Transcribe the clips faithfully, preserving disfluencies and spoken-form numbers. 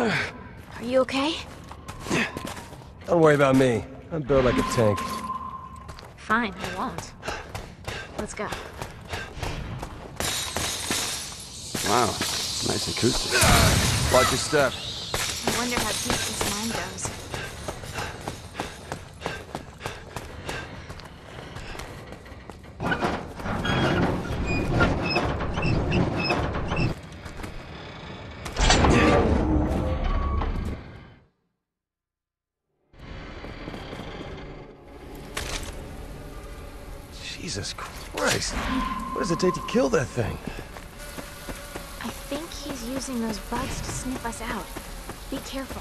Are you okay? Don't worry about me. I'm built like a tank. Fine, I won't. Let's go. Wow, nice acoustics. Watch your step. I wonder how deep this mine goes. Jesus Christ. What does it take to kill that thing? I think he's using those bugs to sniff us out. Be careful.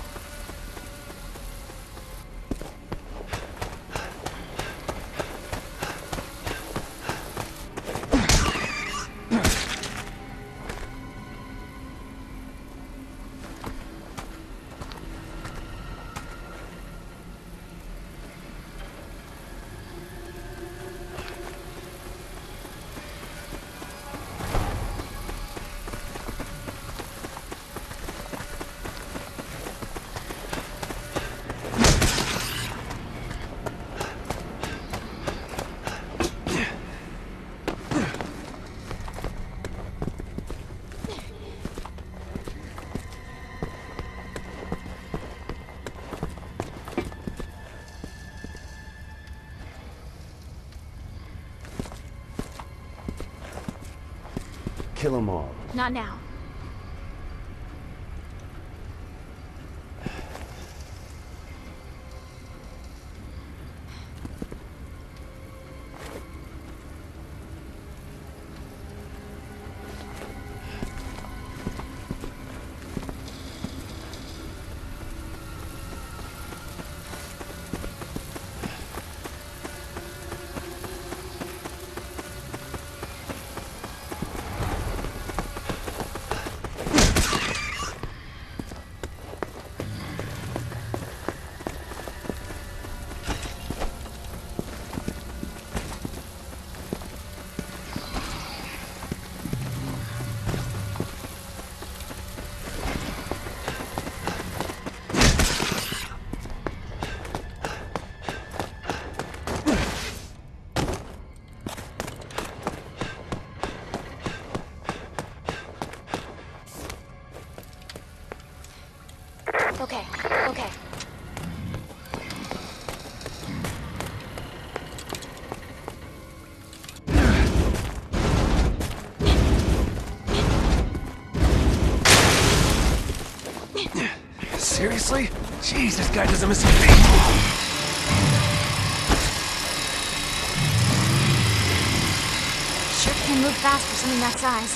Kill them all. Not now. Okay, okay. Seriously? Jeez, this guy doesn't miss a beat. Sure can move fast for something that size.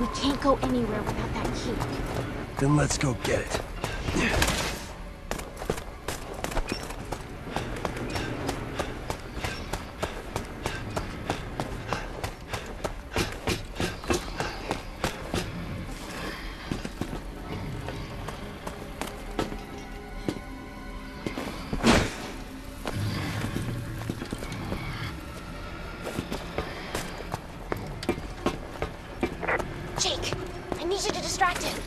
We can't go anywhere without that key. Then let's go get it. Jake, I need you to distract him.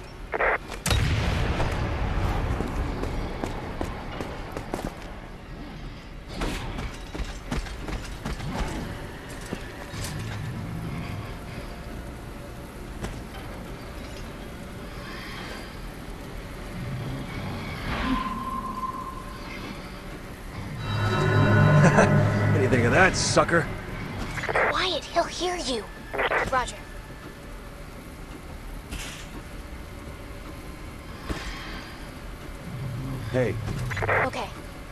What do you think of that, sucker? Quiet, he'll hear you. Roger. Hey, Okay.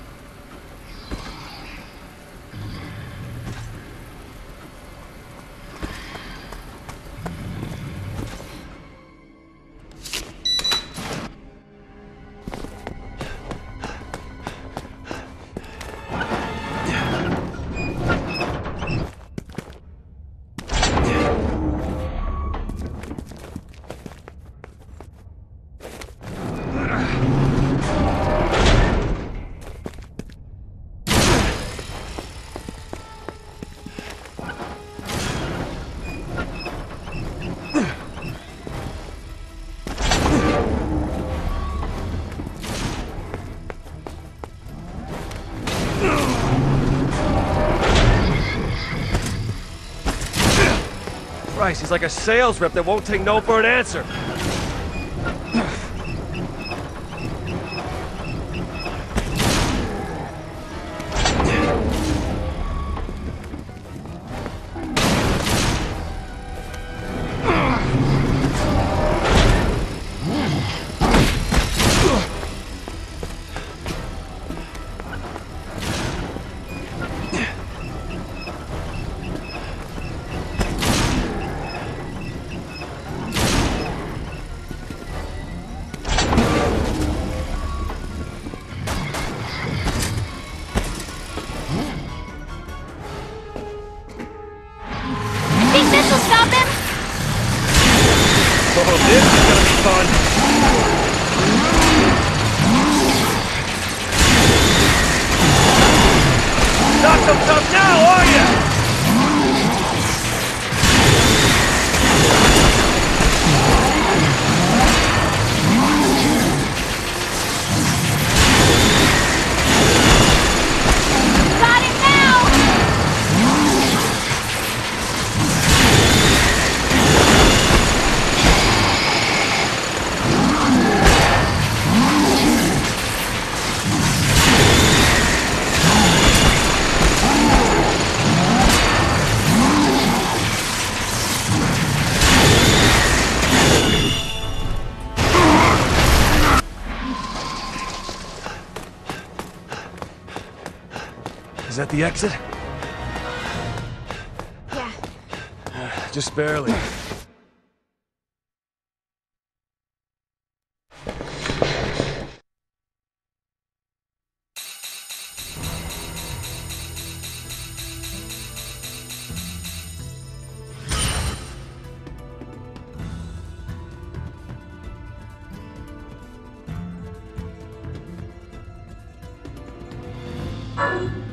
Christ, he's like a sales rep that won't take no for an answer. Think this will stop him? Oh, this is gonna be fun. Not so tough now, are ya? Got it now! Is that the exit? Yeah. Just barely. Thank you.